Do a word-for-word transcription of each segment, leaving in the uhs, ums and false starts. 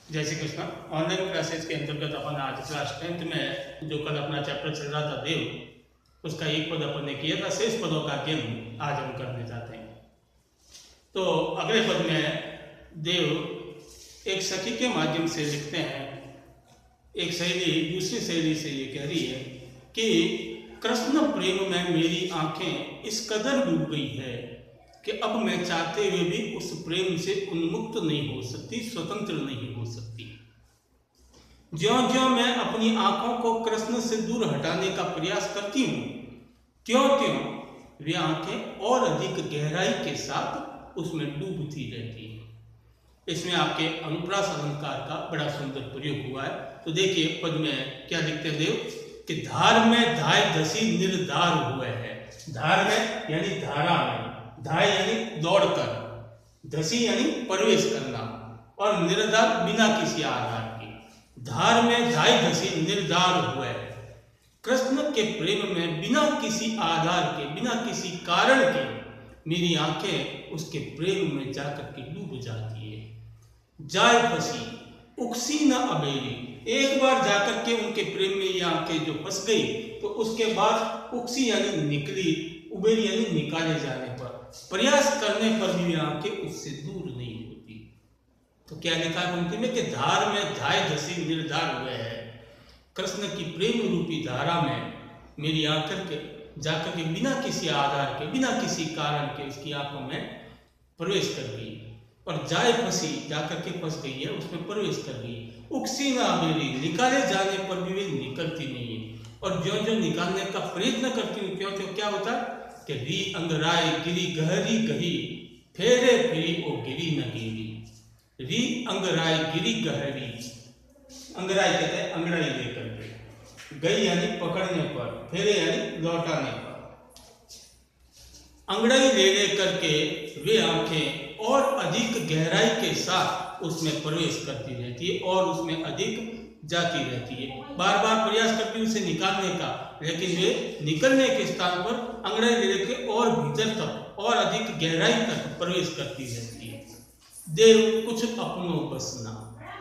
जय Shri Krishna. Online classes के अंतर्गत अपन आज क्लास टेंथ में जो कल अपना चैप्टर चल रहा था देव, उसका एक पद अपन ने किया था। शेष पदों का अध्ययन आज हम करने जाते हैं। तो अगले पद में देव एक सखी के माध्यम से लिखते हैं। एक सहेली दूसरी सहेली से ये कह रही है कि कृष्ण प्रेम में मेरी आंखें इस कदर डूब गई है कि अब मैं चाहते हुए भी उस प्रेम से उन्मुक्त नहीं हो सकती, स्वतंत्र नहीं हो सकती। ज्यों ज्यों मैं अपनी आंखों को कृष्ण से दूर हटाने का प्रयास करती हूँ, त्यों त्यों वे आंखें और अधिक गहराई के साथ उसमें डूबती रहती हैं। इसमें आपके अनुप्रास अलंकार का बड़ा सुंदर प्रयोग हुआ है। तो देखिए पद में क्या लिखते हैं देव कि धार में धाय धसी निर्धार हुए है। धार में यानी धारा में, धाय यानी दौड़कर, धसी यानी प्रवेश करना, और निर्धार बिना किसी आधार के। धार में धाय धसी निर्धार हुए है। कृष्ण के प्रेम में बिना किसी आधार के, बिना किसी कारण के मेरी आंखें उसके प्रेम में जाकर के डूब जाती है। जाय फंसी उक्सी न अबेरी, एक बार जाकर के उनके प्रेम में ये आंखें जो फंस गई तो उसके बाद उक्सी यानी निकली, उबेरी यानी निकाले जाने पर, प्रयास करने पर भी आंखें उससे दूर नहीं होती। तो क्या लिखा है पंक्ति में कि धार में धाय धसी निर्धार हुए है। कृष्ण की प्रेम रूपी धारा में मेरी आंखें के जाकर के बिना किसी आधार के, बिना किसी कारण के उसकी आंखों में प्रवेश कर गई, और जाए फंसी जाकर के फंस गई है, उसमें प्रवेश कर गई। उक्सी ना मेरी, निकाले जाने पर भी वे निकलती नहीं है, और जो जो निकालने का प्रयत्न करती हूँ क्यों क्यों क्या होता है कि री अंगराय गिरी गहरी गही, फेरे फिरी ओ गिरी न गिरी। री अंगराय गिरी गहरी, अंगराय कहते हैं अंगड़ाई लेकर के, गई यानी पकड़ने पर, फेरे यानी लौटाने पर। अंगड़ाई ले लेकर के वे आंखें और अधिक गहराई के साथ उसमें प्रवेश करती रहती है और उसमें अधिक जाती रहती है। बार बार प्रयास करती है उसे निकालने का, लेकिन वे निकलने के स्थान पर अंगड़ाई ले लेकर और भीतर तक और अधिक गहराई तक प्रवेश करती रहती है। देव कुछ अपनों बसना,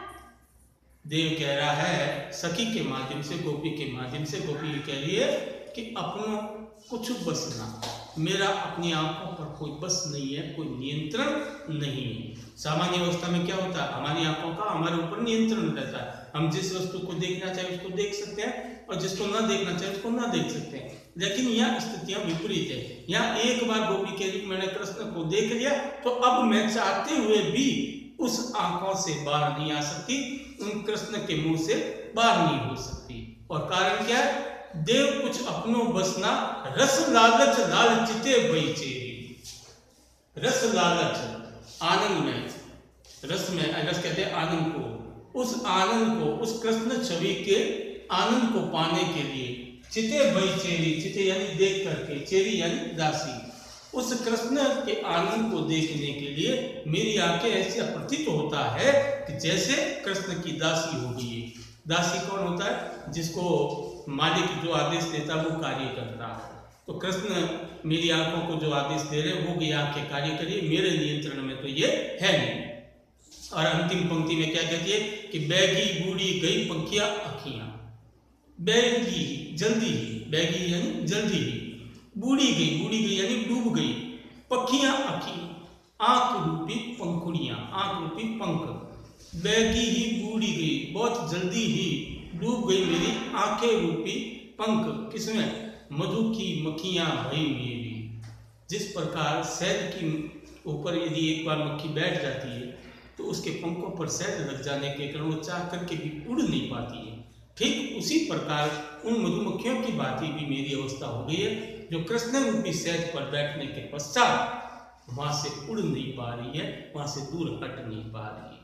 देव कह रहा है सखी के माध्यम से, गोपी के माध्यम से। गोपी कह रही है कि अपनों कुछ बसना, मेरा अपनी आंखों पर कोई बस नहीं है, कोई नियंत्रण नहीं है। सामान्य अवस्था में क्या होता है, हमारी आंखों का हमारे ऊपर नियंत्रण रहता है। हम जिस वस्तु को देखना चाहे उसको देख सकते हैं, और जिसको ना देखना चाहे उसको ना देख सकते हैं। लेकिन यहाँ स्थितियां विपरीत है। यहाँ एक बार गोपी के रूप मैंने कृष्ण को देख लिया तो अब मैं चाहते हुए भी उस आंखों से बाहर नहीं आ सकती, उन कृष्ण के मुंह से बाहर नहीं हो सकती। और कारण क्या है, देव कुछ अपनों बसना, रस लालच लाल चिते भई चेरी। रस लालच आनंद में, रस में, रस कहते हैं आनंद को, उस आनंद को, उस कृष्ण छवि के आनंद को पाने के लिए चिते भई चेरी, चिते यानी देख करके, चेरी यानी दासी, उस कृष्ण के आनंद को देखने के लिए मेरी आंखें ऐसा प्रतीत होता है कि जैसे कृष्ण की दासी हो गई है। दासी कौन होता है, जिसको मालिक जो आदेश देता है वो कार्य करता है। तो कृष्ण मेरी आंखों को जो आदेश दे रहे हैं वो भी आंखें कार्य करिए, मेरे नियंत्रण में तो ये है नहीं। और अंतिम पंक्ति में क्या कहती है कि बैगी बूढ़ी गई पंखियां अखियां। बैगी जल्दी ही, बैगी यानी जल्दी ही, बूढ़ी गई, बूढ़ी गई यानी डूब गई, पखियां अखी, आंख रूपी पंखुड़ियां, आंख रूपी पंख। बैगी ही बूढ़ी गई, बहुत जल्दी ही डूब गई मेरी आंखें रूपी पंख। किसमें, मधु की मक्खियां भई मेरी। जिस प्रकार शहद की ऊपर यदि एक बार मक्खी बैठ जाती है तो उसके पंखों पर शहद लग जाने के कारण वो चाह करके भी उड़ नहीं पाती है, ठीक उसी प्रकार उन मधुमक्खियों की भांति भी मेरी अवस्था हो गई है, जो कृष्ण रूपी शहद पर बैठने के पश्चात वहां से उड़ नहीं पा रही है, वहां से दूर हट नहीं पा रही है।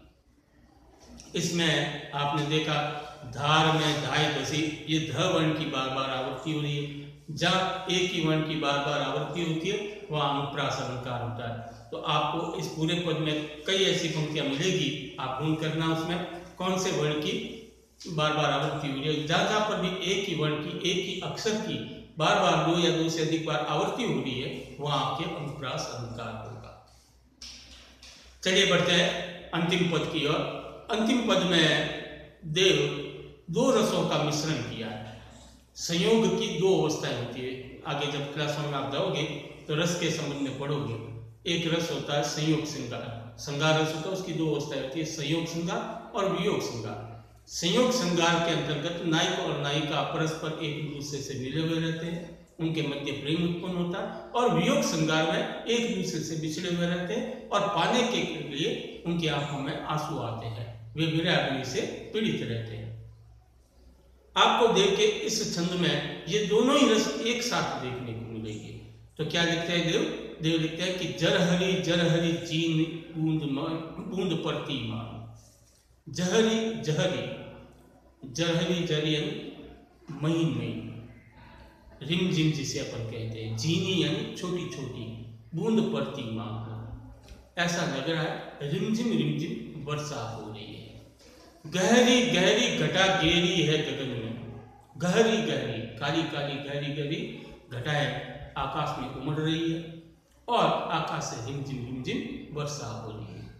इसमें आपने देखा धार में धाय धसी, ये ध वर्ण की बार बार आवृत्ति हो रही है। जहाँ एक ही वर्ण की बार बार आवृत्ति होती है वहाँ अनुप्रास अलंकार होता है। तो आपको इस पूरे पद में कई ऐसी पंक्तियां मिलेगी, आप ढूंढ करना उसमें कौन से वर्ण की बार बार आवृत्ति हो रही है। जहाँ जहाँ पर भी एक ही वर्ण की, एक ही अक्षर की बार बार दो या दो से अधिक बार आवृत्ति हो रही है वहाँ आपके अनुप्रास अलंकार होगा। चलिए बढ़ते हैं अंतिम पद की ओर। अंतिम पद में देव दो रसों का मिश्रण किया है। संयोग की दो अवस्थाएं होती है। आगे जब क्लासों में आप जाओगे तो रस के संबंध में पढ़ोगे। एक रस होता है संयोग श्रृंगार, श्रृंगार रस होता है, उसकी दो अवस्थाएं होती है, संयोग श्रृंगार और वियोग श्रृंगार। संयोग श्रृंगार के अंतर्गत नायक और नायिका परस्पर एक दूसरे से मिले हुए रहते हैं, उनके मध्य प्रेम उत्पन्न होता है। और वियोग श्रृंगार में एक दूसरे से बिछड़े हुए रहते हैं और पाने के लिए उनकी आंखों में आंसू आते हैं, वे विरह से पीड़ित रहते हैं। आपको देख के इस छंद में ये दोनों ही रस एक साथ देखने को मिलेंगे। तो क्या लिखते हैं देव? देव लिखते हैं कि जरहरी जरहरी चीन बूंद बूंद परती मान। जहरी जहरी जरहरी जरी महीन महीन, रिम जिम जिसे अपन कहते हैं, जीनी यानी छोटी छोटी, बूंद पड़ती माँ को। ऐसा लग रहा है रिमझिम रिमझिम वर्षा हो रही है। गहरी गहरी घटा गेरी है गगन में, गहरी गहरी काली काली गहरी गहरी घटाएं आकाश में उमड़ रही है और आकाश से रिमझिम रिमझिम वर्षा हो रही है।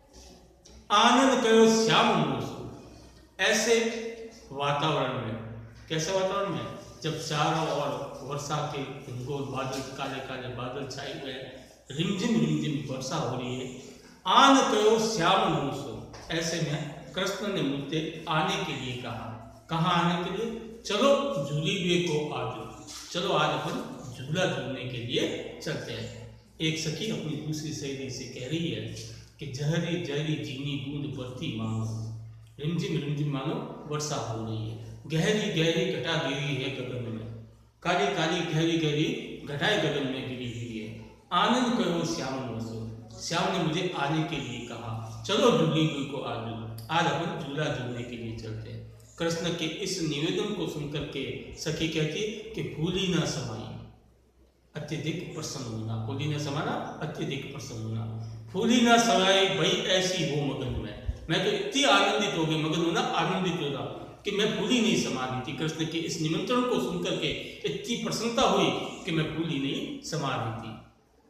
आनंद करो श्याम मोसो, ऐसे वातावरण में, कैसे वातावरण में जब चारों ओर वर्षा के घनघोर बादल, काले काले बादल छाए हुए हैं, रिमझिम रिमझिम वर्षा हो रही है। आन करो श्याम मोसो, ऐसे में कृष्ण ने मुझसे आने के लिए कहा। कहाँ आने के लिए? चलो झूलीवे को आज, चलो आज अपन झूला झूलने के लिए चलते हैं। एक सखी अपनी दूसरी सहेली से कह रही है कि जहरी जहरी जीनी बूंद पड़ती मानो, रिमझिम रिमझिम मानो वर्षा हो रही है। गहरी गहरी घटा गिरी है गगन में, काली काली गहरी गहरी घटाएं गगन में गिरी हुई है। आनंद करो श्याम मोसो, श्याम ने मुझे आने के लिए कहा, चलो झूलीवे को आज, आज अपन झूला झूलने के लिए चलते हैं। कृष्ण के इस निवेदन को सुनकर के सखी कहती कि फूली ना समाई अत्यधिक प्रसन्न होना, फूली ना समाना अत्यधिक प्रसन्न होना, फूली ना समाई भई ऐसी हो मगन में, मैं तो इतनी आनंदित हो गई, मगन होना आनंदित होगा कि मैं फूली नहीं समा रही थी। कृष्ण के इस निमंत्रण को सुनकर के इतनी प्रसन्नता हुई कि मैं फूली नहीं समा रही थी।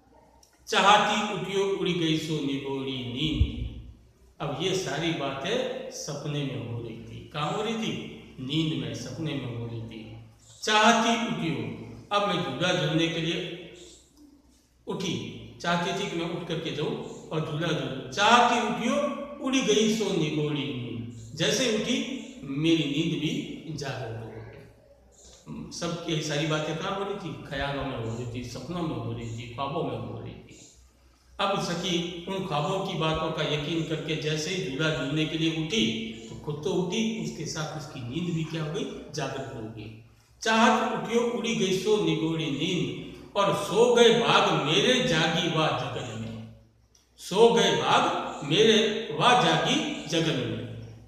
चाहती उठियो उड़ी गई सो निगोरी नींद, अब ये सारी बातें सपने में हो रही थी। कहाँ हो रही थी? नींद में, सपने में हो रही थी। चाहती उठियो, अब मैं झूला झूलने के लिए उठी, चाहती थी कि मैं उठ करके जाऊं और झूला झूलूं। चाहती उठियो उड़ी गई सो निगोरी नींद, जैसे उठी मेरी नींद भी जागृत हो गई। सब ये सारी बातें कहाँ हो रही थी? ख्यालों में हो रही थी, सपनों में हो रही थी, ख्वाबों में हो रही थी। अब सखी उन ख्वाबों की बातों का यकीन करके जैसे ही झूला झूलने के लिए उठी तो खुद तो उठी, उसके साथ उसकी नींद भी क्या हो गई? जागृत हो गई। चाहत उठियो उड़ी गई सो निगोरी नींद, और सो गए भाग मेरे जागी वा जगन में, सो गए भाग मेरे वा जागी जगन में।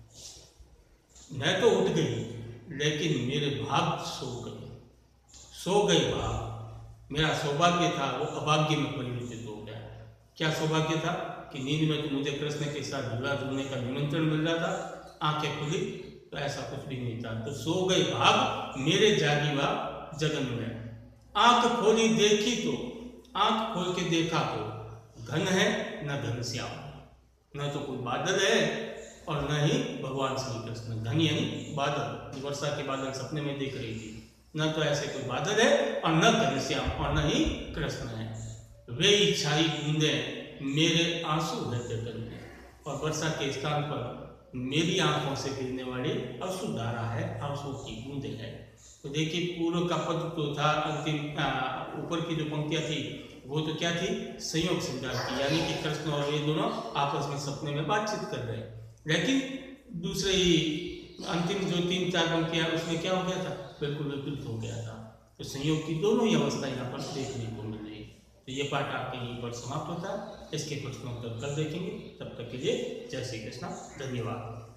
मैं तो उठ गई लेकिन मेरे भाग सो गए, सो गए भाग। मेरा सौभाग्य था वो अभाग्य में परिवर्तित हो गया। क्या सौभाग्य था? कि नींद में तो मुझे कृष्ण के साथ झूला झूलने का निमंत्रण मिल रहा था, आंखें खुली तो ऐसा कुछ भी नहीं था। तो सो गए भाग मेरे जागी वा जगन में। आंख खोली देखी तो, आंख खोल के देखा तो घन है न घनश्याम, न तो कोई बादल है और न ही भगवान श्री कृष्ण। घन यानी बादल, वर्षा के बादल सपने में देख रही थी, न तो ऐसे कोई बादल है और न घनश्याम और न ही कृष्ण है। वे छाई बूंदे मेरे आंसू है जगन में, और वर्षा के स्थान पर मेरी आंखों से गिरने वाली आंसू धारा है, आंसू की बूंदे है। तो देखिए पूर्व का पद तो था, अंतिम ऊपर की जो पंक्तियां थी वो तो क्या थी? संयोग श्रृंगार की, यानी कि कृष्ण और ये दोनों आपस में सपने में बातचीत कर रहे हैं। लेकिन दूसरे ही अंतिम जो तीन चार पंक्तियां उसमें क्या हो गया था? बिल्कुल विपरीत हो गया था। तो संयोग की दोनों ही अवस्था यहाँ पर देखने को मिल रही है। तो ये पाठ आपके यहीं पर समाप्त होता है। इसके प्रश्नोत्तर कल देखेंगे। तब तक के लिए जय श्री कृष्ण, धन्यवाद।